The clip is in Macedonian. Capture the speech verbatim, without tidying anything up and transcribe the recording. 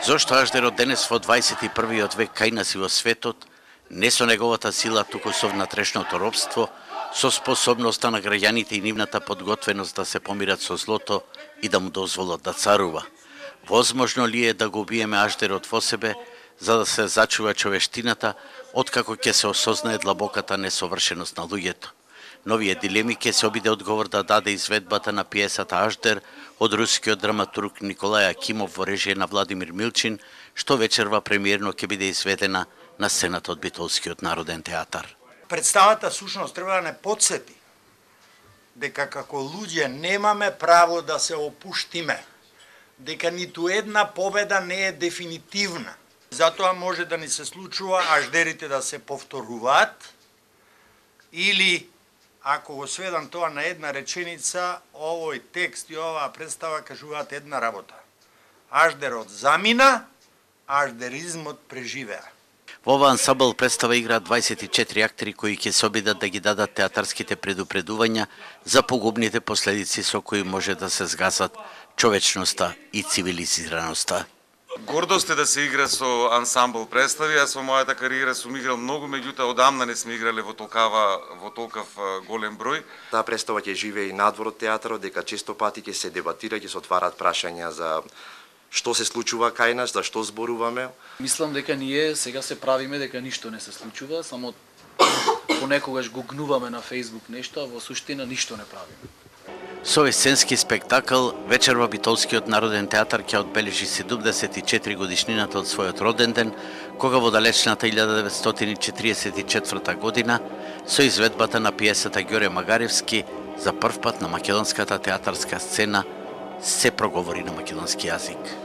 Зошто Аждерот денес во дваесет и првиот век кај нас и во светот, не со неговата сила, туку со внатрешното робство, со способноста на граѓаните и нивната подготвеност да се помират со злото и да му дозволат да царува. Возможно ли е да го убиеме Аждерот во себе, за да се зачува човештината, откако ќе се осознае длабоката несовршеност на луѓето? Новие дилеми ќе се обиде одговор да даде изведбата на пиесата Аждер од рускиот драматург Николај Акимов во режија на Владимир Милчин, што вечерва премиерно ќе биде изведена на сцената од Битолскиот народен театар. Представата сушност треба да не подсети дека како луѓе немаме право да се опуштиме, дека ниту една победа не е дефинитивна. Затоа може да ни се случува аждерите да се повторуваат или, ако го сведам тоа на една реченица, овој текст и оваа представа кажуваат една работа. Аждерот замина, аждеризмот преживеа. Во оваа ансамбл представа играат дваесет и четири актери кои ќе се обидат да ги дадат театарските предупредувања за погубните последици со кои може да се згасат човечноста и цивилизираноста. Гордост е да се игра со ансамбл представи. Јас во мојата кариера сум играл многу, меѓутоа одамна не сме играле во толкава во толков голем број. Таа представа ќе живее и надвор од театарот, дека често пати ќе се дебатира, ќе се отвараат прашања за што се случува кај нас, за што зборуваме. Мислам дека ние сега се правиме дека ништо не се случува, само понекогаш го гнуваме на Facebook нешто, а во суштина ништо не правиме. Со овој сценски спектакл, вечерва Битолскиот народен театар ќе одбележи седумдесет и четири годишнината од својот роден ден, кога во далечната илјада деветстотини четиридесет и четврта година, со изведбата на пиесата Ѓоре Магаревски, за прв пат на македонската театарска сцена се проговори на македонски јазик.